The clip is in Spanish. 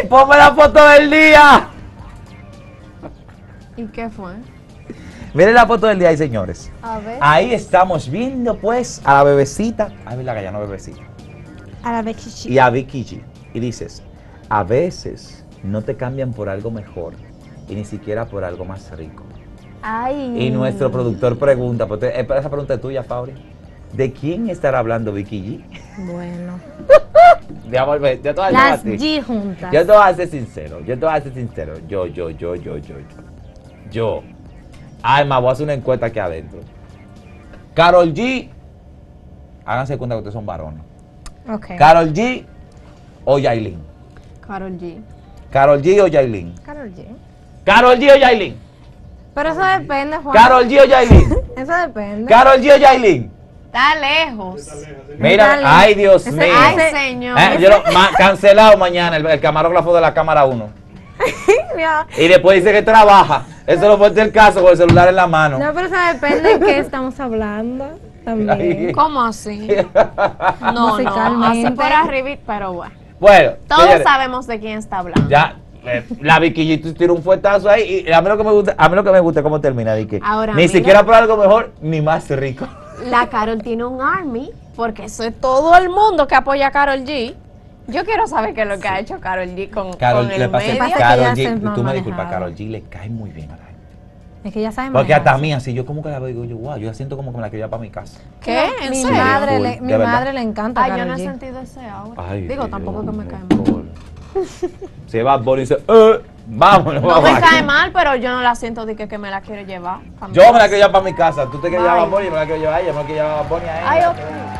ponme la foto del día. ¿Y qué fue? Miren la foto del día ahí, señores. A ver. Ahí estamos viendo, pues, a la bebecita. Ay, verdad que ya no bebecita. A la Becky G. Y a Vicky G. Y dices, a veces no te cambian por algo mejor y ni siquiera por algo más rico. Ay. Y nuestro productor pregunta, pues, esa pregunta es tuya, Fabri. ¿De quién estará hablando Vicky G? Bueno. Yo te voy a Las decir a ti. G juntas. Yo te voy a ser sincero. Yo. Ay, más voy a hacer una encuesta aquí adentro. Karol G. Háganse cuenta que ustedes son varones. Ok. Karol G o Yailin. Karol G. Karol G o Yailin. Karol G. Karol G o Yailin. Pero eso depende, Juan. Karol G o Yailin. Eso depende. Karol G o Yailin. Está lejos. Mira, Dale. ay Dios Ese- mío. Ay, ese- señor. Cancelado mañana el camarógrafo de la cámara 1. Mira, Y después dice que trabaja. Eso lo puede ser el caso con el celular en la mano. no, pero eso depende de qué estamos hablando. También. Ay. ¿Cómo así? No, Musicalmente. así por arriba, pero bueno. Bueno, Todos señores, sabemos de quién está hablando. ya la Vicky G tira un fuetazo ahí y a mí lo que me gusta es cómo termina, de que Ahora, ni mira. siquiera por algo mejor ni más rico. La Karol tiene un army, porque eso es todo el mundo que apoya a Karol G. Yo quiero saber qué es lo que ha hecho Karol G con Le el pasa medio. que Karol ella se G, tú me manejaba. disculpas, Karol G le cae muy bien a la gente. Es que ya saben. Porque hasta a manejarse. mí así, yo como que la veo y digo, yo, wow, yo la siento como que me la quiero llevar para mi casa. ¿Qué? ¿En Mi serio? madre, Full, le, de mi verdad. madre le encanta. Ay, yo Karol no he G. sentido ese ahora. Ay, Digo, Dios tampoco que me cae mal. mío. Se va Bonnie y dice, vámonos, No me vamos. cae mal, pero yo no la siento de que me la quiero llevar. pa' mi Yo me la casa. quiero llevar para mi casa. Tú te quieres llevar a Bye. Bonnie, yo me la quiero llevar a ella, yo me la quiero llevar a Bonnie a ella. Ay, ok.